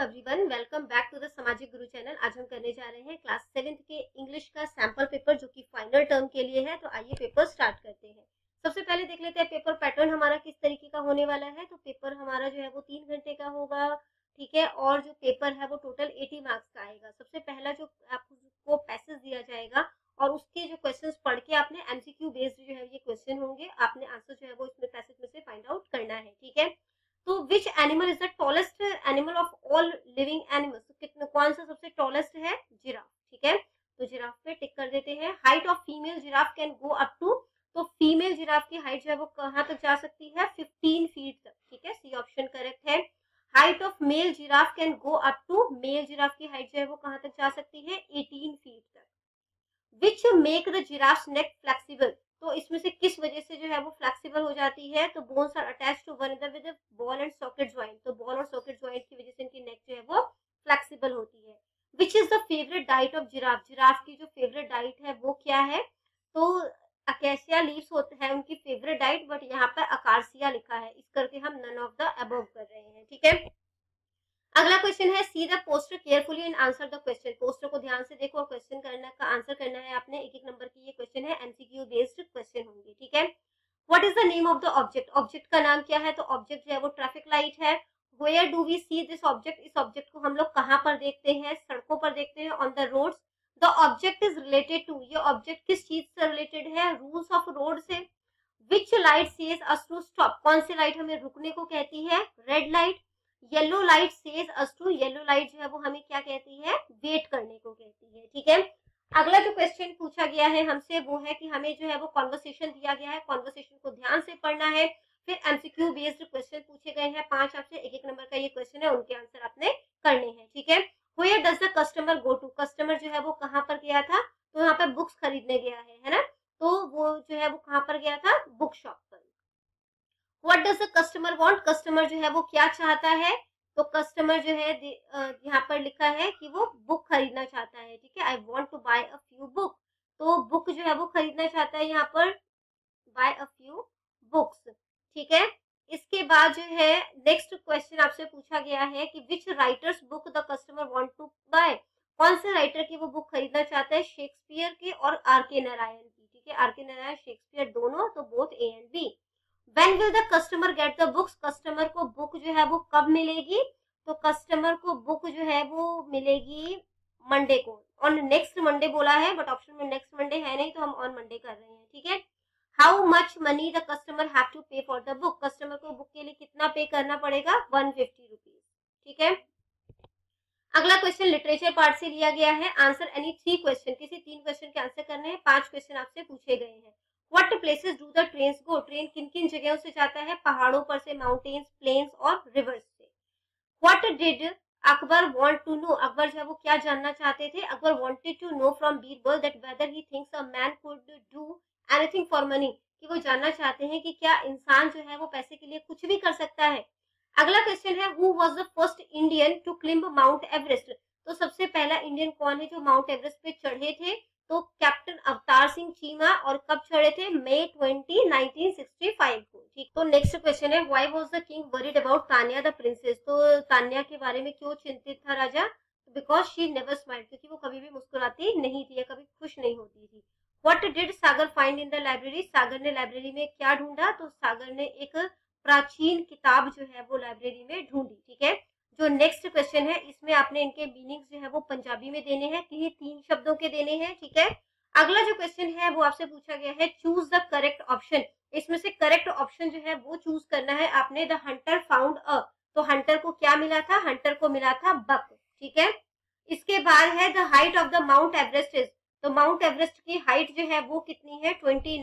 Everyone, welcome back to the Samajik Guru channel. आज हम करने जा रहे हैं क्लास 7th के इंग्लिश का सैंपल पेपर जो कि फाइनल टर्म के लिए है। तो आइए पेपर स्टार्ट करते हैं। सबसे पहले देख लेते हैं पेपर पैटर्न हमारा किस तरीके का होने वाला है। तो पेपर हमारा जो है वो 3 घंटे का होगा, ठीक है। और जो पेपर है वो टोटल 80 मार्क्स का आएगा। सबसे पहला जो आपको पैसेज दिया जाएगा और उसके जो क्वेश्चंस पढ़ के आपने एमसीक्यू बेस्ड जो है ये क्वेश्चन होंगे, आपने आंसर जो है वो इसमें पैसेज में से फाइंड आउट करना है, ठीक है। तो which animal is the tallest animal of all living animals, कितना कौन सा सबसे टॉलेस्ट है? जिराफ, ठीक है। तो जिराफ पे टिक कर देते हैं। Height of female giraffe can go up to, तो फीमेल जिराफ की हाइट जो है वो कहाँ तक जा सकती है? 15 फीट तक, ठीक है। सी ऑप्शन करेक्ट है। Height of male giraffe can go up to, male giraffe की हाइट जो है वो कहाँ तक जा सकती है? 18 फीट तक। Which make the giraffe neck flexible, तो इसमें से किस वजह से जो है वो फ्लेक्सिबल हो जाती है? तो bones are attach to one another with ball and socket joint, तो बॉल और सॉकेट ज्वाइंट की वजह से इनकी नेक जो है वो फ्लेक्सिबल होती है। Which is the favourite diet of giraffe, giraffe की जो फेवरेट डाइट है वो क्या है? तो अकेशिया लीव्स होते हैं उनकी फेवरेट डाइट, बट यहाँ पर अकार्सिया लिखा है, इस करके हम नन ऑफ द अबव कर रहे हैं, ठीक है। अगला क्वेश्चन है see the poster carefully and answer the question, poster को ध्यान से देखो और क्वेश्चन करना का आंसर करना है आपने। एक एक नंबर की ये क्वेश्चन है, एमसीक्यू बेस्ड क्वेश्चन होंगे, ठीक है। What is the name of the object, object का नाम क्या है? तो ऑब्जेक्ट जो है वो ट्रैफिक लाइट है। Where do we see this object, इस ऑब्जेक्ट को हम लोग कहाँ पर देखते हैं? सड़कों पर देखते हैं, on the roads. The object is related to, ये ऑब्जेक्ट किस चीज से रिलेटेड है? रूल्स ऑफ रोड से। Which light says us to stop, कौन सी लाइट हमें रुकने को कहती है? Red light. Yellow light says us to, yellow light जो है वो हमें क्या कहती है? वेट करने को कहती है, ठीक है। अगला जो क्वेश्चन पूछा गया है हमसे वो है कि हमें जो है वो कॉन्वर्सेशन दिया गया है, कॉन्वर्सेशन को ध्यान से पढ़ना है। फिर एमसीक्यू बेस्ड क्वेश्चन पूछे गए हैं 5 आपसे, एक एक नंबर का ये क्वेश्चन है, उनके आंसर आपने करने हैं, ठीक है। Where does the customer go to, customer जो है वो कहाँ पर गया था? तो यहाँ पे बुक्स खरीदने गया है ना। तो वो जो है वो कहाँ पर गया था? बुक शॉप पर। What does the customer want, customer जो है वो क्या चाहता है? तो कस्टमर जो है यहाँ पर लिखा है कि वो बुक खरीदना चाहता है, ठीक है। I want to buy a few book, तो बुक जो है वो खरीदना चाहता है, यहाँ पर बाय अ फ्यू बुक्स, ठीक है। इसके बाद जो है नेक्स्ट क्वेश्चन आपसे पूछा गया है कि which writer's book the customer want to buy, कौन से राइटर की वो बुक खरीदना चाहता है? शेक्सपियर के और आर के नारायण की, ठीक है। आर के नारायण शेक्सपियर दोनों, तो both A and B. When will the customer get the books, customer को बुक जो है वो कब मिलेगी? तो कस्टमर को बुक जो है वो मिलेगी मंडे को, ऑन नेक्स्ट मंडे बोला है, बट ऑप्शन में नेक्स्ट मंडे है नहीं तो हम ऑन मंडे कर रहे हैं, ठीक है। How much money the customer have to pay for the book, customer को बुक के लिए कितना पे करना पड़ेगा? 150 रुपीज, ठीक है। अगला क्वेश्चन लिटरेचर पार्ट से लिया गया है। आंसर एनी 3 क्वेश्चन, किसी 3 क्वेश्चन के आंसर करने हैं। 5 क्वेश्चन आपसे पूछे गए हैं। What places do the trains go, train किन किन जगहों से जाता है? पहाड़ों पर से, माउंटेन्स, प्लेन्स और रिवर्स से। What did Akbar want to know, Akbar जो है वो क्या जानना चाहते थे? Akbar wanted to know from Birbal that whether he thinks a man could do anything for money, कि वो जानना चाहते हैं कि क्या इंसान जो है वो पैसे के लिए कुछ भी कर सकता है। अगला क्वेश्चन है who was the first Indian to climb Mount Everest, तो सबसे पहला इंडियन कौन है जो माउंट एवरेस्ट पे चढ़े थे? तो कैप्टन अवतार सिंह चीमा, और कब चढ़े थे? मई 20, 1965 को, ठीक। तो नेक्स्ट क्वेश्चन है why was the king worried about Tanya the princess, तो तान्या के बारे में क्यों चिंतित था राजा? बिकॉज शी नेवर स्माइल्ड, क्योंकि वो कभी भी मुस्कुराती नहीं थी या कभी खुश नहीं होती थी। What did Sagar find in the library, Sagar ने लाइब्रेरी में क्या ढूंढा? तो सागर ने एक प्राचीन किताब जो है वो लाइब्रेरी में ढूंढी, ठीक है। जो नेक्स्ट क्वेश्चन है इसमें आपने इनके मीनिंग्स जो है वो पंजाबी में देने हैं, किन्हीं 3 शब्दों के देने हैं, ठीक है। अगला जो क्वेश्चन है वो आपसे पूछा गया है चूज द करेक्ट ऑप्शन, इसमें से करेक्ट ऑप्शन जो है वो चूज करना है आपने। द हंटर फाउंड अ, तो हंटर को क्या मिला था? हंटर को मिला था बक, ठीक है। इसके बाद है the height of the Mount Everest is, तो माउंट एवरेस्ट की हाइट जो है वो कितनी है?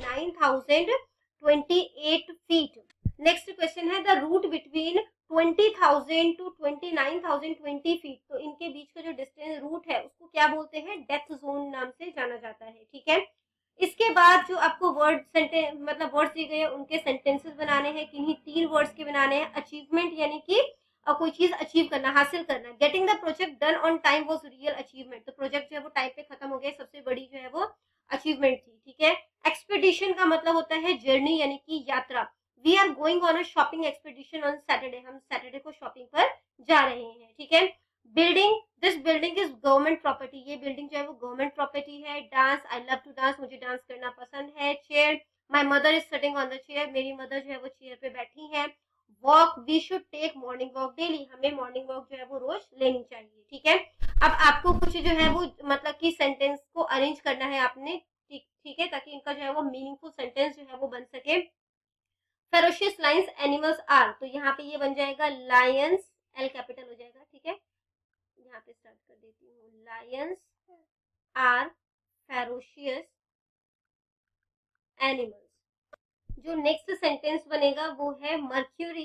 29,028 फीट। नेक्स्ट क्वेश्चन है the route between 20,000 to 29,020 feet, तो इनके बीच का जो डिस्टेंस रूट है उसको क्या बोलते हैं? डेथ जोन नाम से जाना जाता है, ठीक है। इसके बाद जो आपको वर्ड सेंटेंस मतलब वर्ड्स दिए गए हैं उनके सेंटेंसेस बनाने हैं, किन्हीं 3 वर्ड्स के बनाने हैं। अचीवमेंट यानी कि कोई चीज अचीव करना, हासिल करना। Getting the project done on time was real achievement, तो प्रोजेक्ट जो है वो टाइम पे खत्म हो गया, सबसे बड़ी जो है वो अचीवमेंट थी, ठीक है। एक्सपेडिशन का मतलब होता है जर्नी यानी कि यात्रा। We are going on a shopping expedition on Saturday, हम सैटरडे को शॉपिंग पर जा रहे हैं, ठीक है। Building, this building is government property, ये बिल्डिंग जो है वो गवर्नमेंट प्रॉपर्टी है। Dance, I love to dance, मुझे डांस करना पसंद है। Chair, my mother is sitting on the chair, मेरी मदर जो है वो चेयर पे बैठी है। Walk, we should take morning walk daily, हमें मॉर्निंग वॉक जो है वो रोज लेनी चाहिए। ठीक है, अब आपको कुछ जो है वो मतलब कि सेंटेंस को अरेंज करना है आपने, ठीक है, ताकि इनका जो है वो मीनिंगफुल सेंटेंस जो है वो बन सके। फेरोशियस लाइन्स एनिमल्स आर, तो यहाँ पे ये बन जाएगा लायंस, एल कैपिटल हो जाएगा। ठीक है, यहाँ पे स्टार्ट कर देती हूँ, लायंस आर फेरोशियस एनिमल्स। जो नेक्स्ट सेंटेंस बनेगा वो है Mercury,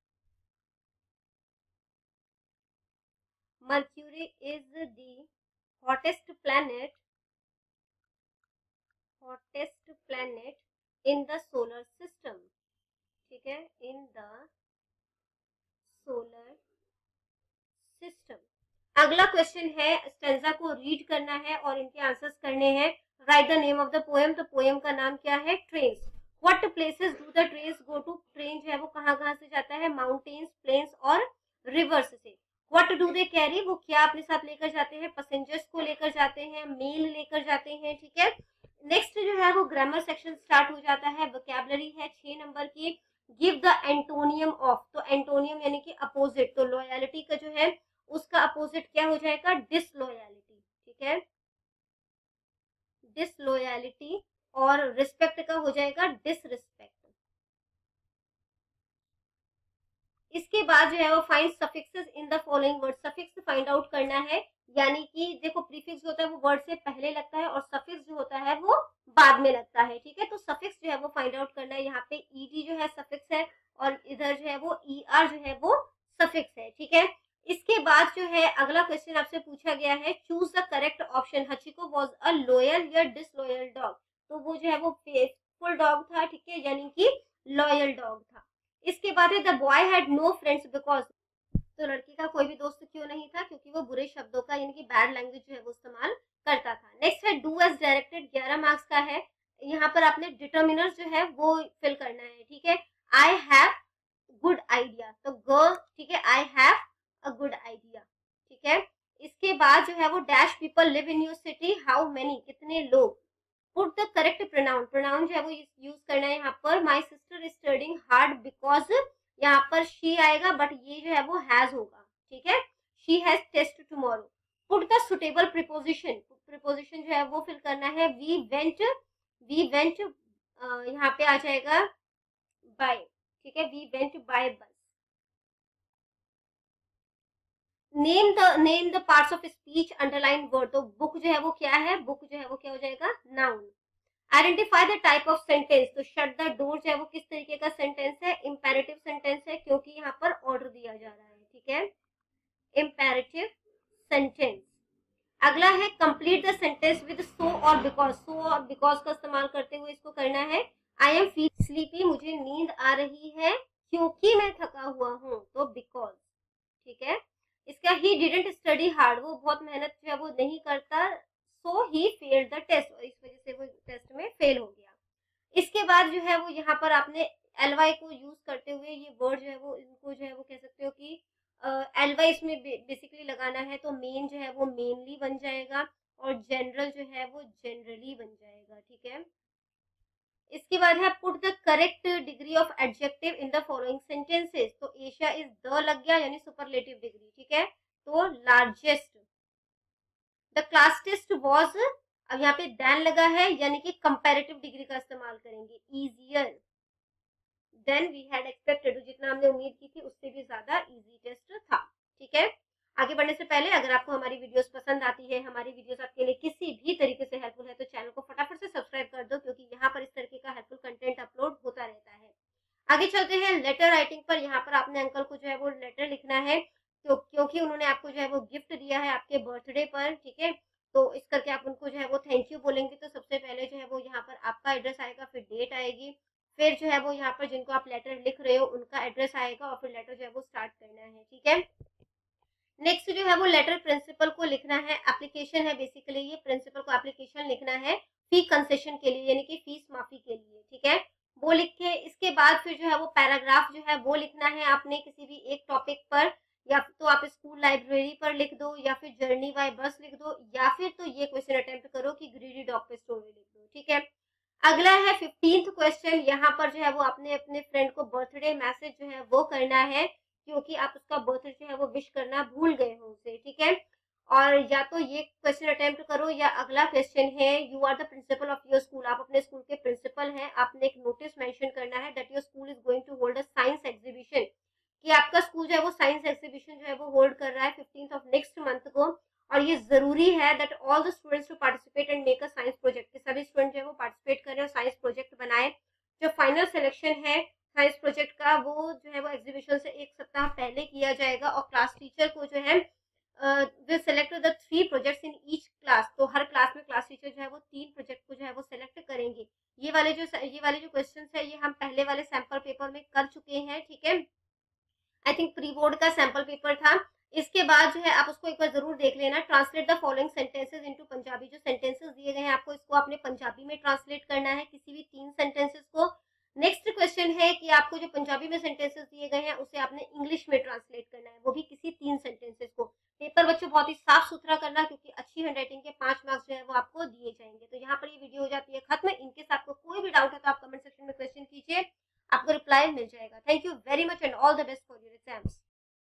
Mercury is the hottest planet, hottest planet in the solar system. ठीक है, इन द सोलर सिस्टम। अगला क्वेश्चन है, स्टेंजा को रीड करना है और इनके आंसर्स करने हैं। Write the name of the poem, तो पोएम का नाम क्या है? Trains. What places do the trains go to, train जो है वो कहाँ कहाँ से जाता है? माउंटेन्स, प्लेन्स और रिवर्स से। व्हाट डू दे कैरी, वो क्या अपने साथ लेकर जाते हैं? पैसेंजर्स को लेकर जाते हैं, मेल लेकर जाते हैं। ठीक है, नेक्स्ट जो है वो ग्रामर सेक्शन स्टार्ट हो जाता है। वोकैबुलरी है 6 नंबर की। गिव द एंटोनियम ऑफ, तो एंटोनियम यानी कि अपोजिट, तो लॉयलिटी का जो है उसका अपोजिट क्या हो जाएगा? डिसलॉयलिटी। ठीक है, डिसलॉयलिटी। और रिस्पेक्ट का हो जाएगा डिसरिस्पेक्ट। इसके बाद जो है वो find suffixes in the following word, suffix find out करना है। यानी कि देखो प्रीफिक्स होता है वो वर्ड से पहले लगता है और सफिक्स जो होता है वो बाद में लगता है। ठीक है, तो सफिक्स जो है वो फाइंड आउट करना है। यहाँ पे ईडी जो है सफिक्स है और इधर जो है वो ईआर जो है वो सफिक्स है। ठीक है, इसके बाद जो है अगला क्वेश्चन आपसे पूछा गया है, choose the correct option. Hachiko was a loyal या डिसलॉयल डॉग, तो वो जो है वो फेथफुल डॉग था। ठीक है, यानी कि लॉयल डॉग था। इसके बाद है the boy had no friends because, तो लड़की का कोई भी दोस्त क्यों नहीं था? क्योंकि वो बुरे शब्दों का यानी कि बैड लैंग्वेज जो है वो इस्तेमाल करता था। नेक्स्ट है डू एज डायरेक्टेड, 11 मार्क्स का है। यहाँ पर आपने डिटर्मिनर्स जो है वो फिल करना है। ठीक है, आई हैव गुड आइडिया, तो गर्ल। ठीक है, I have a good idea. ठीक है, इसके बाद जो है वो dash people live in your city, how many, कितने लोग। Put the correct pronoun, pronoun जो है वो यूज करना है यहाँ पर। My sister is studying hard because, यहाँ पर शी आएगा बट ये जो है वो हैज होगा। ठीक है, she has test tomorrow. Put the suitable preposition, preposition जो है वो फिल करना है। वी वेंट, वी वेंट यहाँ पे आ जाएगा बाय। ठीक है, we went by bus. Name the parts of speech, underline word, तो बुक जो है वो क्या है? बुक जो है वो क्या हो जाएगा? Noun. Identify the type of sentence, तो शट द डोर जो है वो किस तरीके का सेंटेंस है? इंपेरेटिव सेंटेंस है, क्योंकि यहाँ पर ऑर्डर दिया जा रहा है। ठीक है, इंपेरेटिव सेंटेंस। अगला है complete the sentence with so और बिकॉज, सो और बिकॉज का इस्तेमाल करते हुए इसको करना है। आई एम फील स्लीपी, मुझे नींद आ रही है क्योंकि मैं थका हुआ हूँ, तो बिकॉज। ठीक है, इसका ही डिडंट स्टडी हार्ड, वो बहुत मेहनत जो है वो नहीं करता, so he failed the test, और इस वजह से वो टेस्ट में फेल हो गया। इसके बाद जो है वो यहाँ पर आपने एलवाई को यूज करते हुए ये वर्ड जो है वो इनको जो है वो कह सकते हो कि एलवाई इसमें बेसिकली लगाना है, तो मेन जो है वो मेनली बन जाएगा और जनरल जो है वो जनरली बन जाएगा। ठीक है, इसके बाद है put the correct degree of adjective in the following sentences, तो एशिया इज द लग गया यानी सुपरलेटिव डिग्री। ठीक है, तो largest. The class test was, अब यहाँ पे दैन लगा है यानी कि कंपैरेटिव डिग्री का इस्तेमाल करेंगे। Easier than we had expected, जितना हमने उम्मीद की थी उससे भी ज्यादा इजी टेस्ट था। ठीक है, आगे बढ़ने से पहले अगर आपको हमारी वीडियोस पसंद आती है, हमारी वीडियोस आपके लिए किसी भी तरीके से हेल्पफुल है, तो चैनल को फटाफट से सब्सक्राइब कर दो, क्योंकि यहाँ पर इस तरीके का हेल्पफुल कंटेंट अपलोड होता रहता है। आगे चलते हैं लेटर राइटिंग पर। यहाँ पर आपने अंकल को जो है वो लेटर लिखना है, तो क्योंकि उन्होंने आपको जो है वो गिफ्ट दिया है आपके बर्थडे पर। ठीक है, तो इस करके आप उनको जो है वो थैंक यू बोलेंगे। तो सबसे पहले जो है वो यहाँ पर आपका एड्रेस आएगा, फिर डेट आएगी, फिर जो है वो यहाँ पर जिनको आप लेटर लिख रहे हो उनका एड्रेस आएगा और फिर लेटर जो है वो स्टार्ट करना है। ठीक है, नेक्स्ट जो है वो लेटर प्रिंसिपल को लिखना है। एप्लीकेशन है बेसिकली ये, प्रिंसिपल को एप्लीकेशन लिखना है फी कंसेशन के लिए, यानी कि फीस माफी के लिए। ठीक है, वो लिखे। इसके बाद फिर जो है वो पैराग्राफ जो है वो लिखना है आपने किसी भी एक टॉपिक पर। या तो आप स्कूल लाइब्रेरी पर लिख दो, या फिर जर्नी बाय बस लिख दो, या फिर तो ये क्वेश्चन अटेम्प्ट करो कि ग्रीडी डॉग पे स्टोरी लिख दो। ठीक है, अगला है 15th क्वेश्चन। यहाँ पर जो है वो आपने अपने फ्रेंड को बर्थडे मैसेज जो है वो करना है, क्योंकि आप उसका बर्थडे जो है वो विश करना भूल गए हो उसे। ठीक है, और या तो ये क्वेश्चन अटेम्प्ट करो, या अगला क्वेश्चन है, you are the principal of your school, आप अपने स्कूल के प्रिंसिपल हैं, आपने एक नोटिस मेंशन करना है that your school is going to hold a science exhibition, कि आपका स्कूल जो है वो साइंस एग्जीबिशन जो है वो होल्ड कर रहा है 15th ऑफ नेक्स्ट मंथ को। और ये जरूरी है that all the students to participate and make a science project, कि सभी स्टूडेंट जो है वो पार्टिसिपेट करें और साइंस प्रोजेक्ट बनाए। जो फाइनल सिलेक्शन है साइंस प्रोजेक्ट का, वो जो है वो एग्जीबिशन से एक सप्ताह पहले किया जाएगा, और क्लास टीचर को जो है will select the 3 projects in each class, तो हर क्लास में क्लास टीचर जो है वो 3 प्रोजेक्ट को जो है वो सेलेक्ट करेंगे। ये वाले जो क्वेश्चंस है ये हम पहले वाले सैंपल पेपर में कर चुके हैं। ठीक है, आई थिंक प्री बोर्ड का सैंपल पेपर था। इसके बाद जो है आप उसको एक बार जरूर देख लेना। Translate the following sentences into Punjabi, जो सेंटेंसेस दिए गए हैं आपको इसको आपने पंजाबी में ट्रांसलेट करना है, किसी भी 3 सेंटेंसेस को। नेक्स्ट क्वेश्चन है कि आपको जो पंजाबी में सेंटेंसेस दिए गए हैं उसे आपने इंग्लिश में ट्रांसलेट करना है, वो भी किसी 3 सेंटेंसेस को। पेपर बच्चों बहुत ही साफ सुथरा करना, क्योंकि अच्छी हैंडराइटिंग के 5 मार्क्स जो है वो आपको दिए जाएंगे। तो यहाँ पर ये वीडियो हो जाती है खत्म। इनकेस आपको कोई भी डाउट है तो आप कमेंट सेक्शन में क्वेश्चन कीजिए, आपको रिप्लाई मिल जाएगा। Thank you very much and all the best.